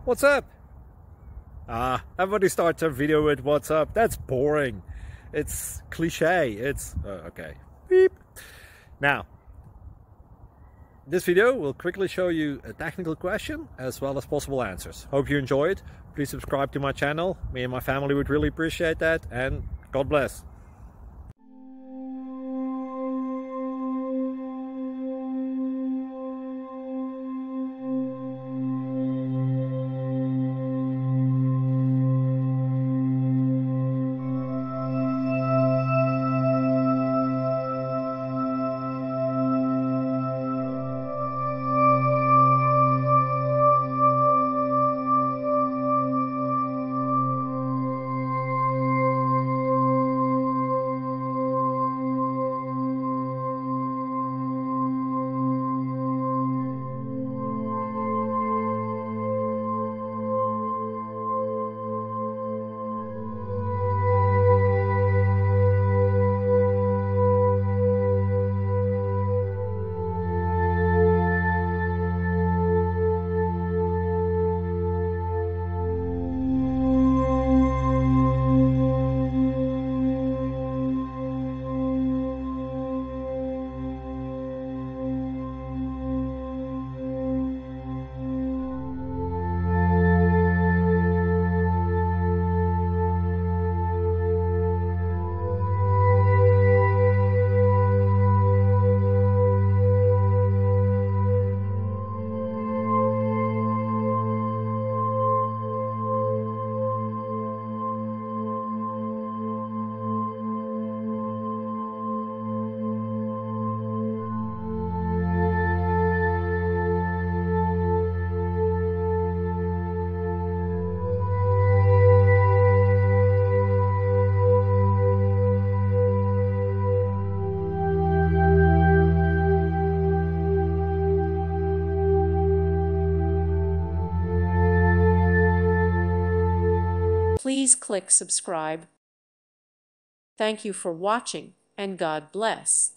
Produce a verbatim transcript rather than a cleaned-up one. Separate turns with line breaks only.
What's up? Ah, everybody starts their video with what's up. That's boring. It's cliche. It's uh, okay. Beep. Now, this video will quickly show you a technical question as well as possible answers. Hope you enjoy it. Please subscribe to my channel. Me and my family would really appreciate that, and God bless.
Please click subscribe. Thank you for watching, and God bless.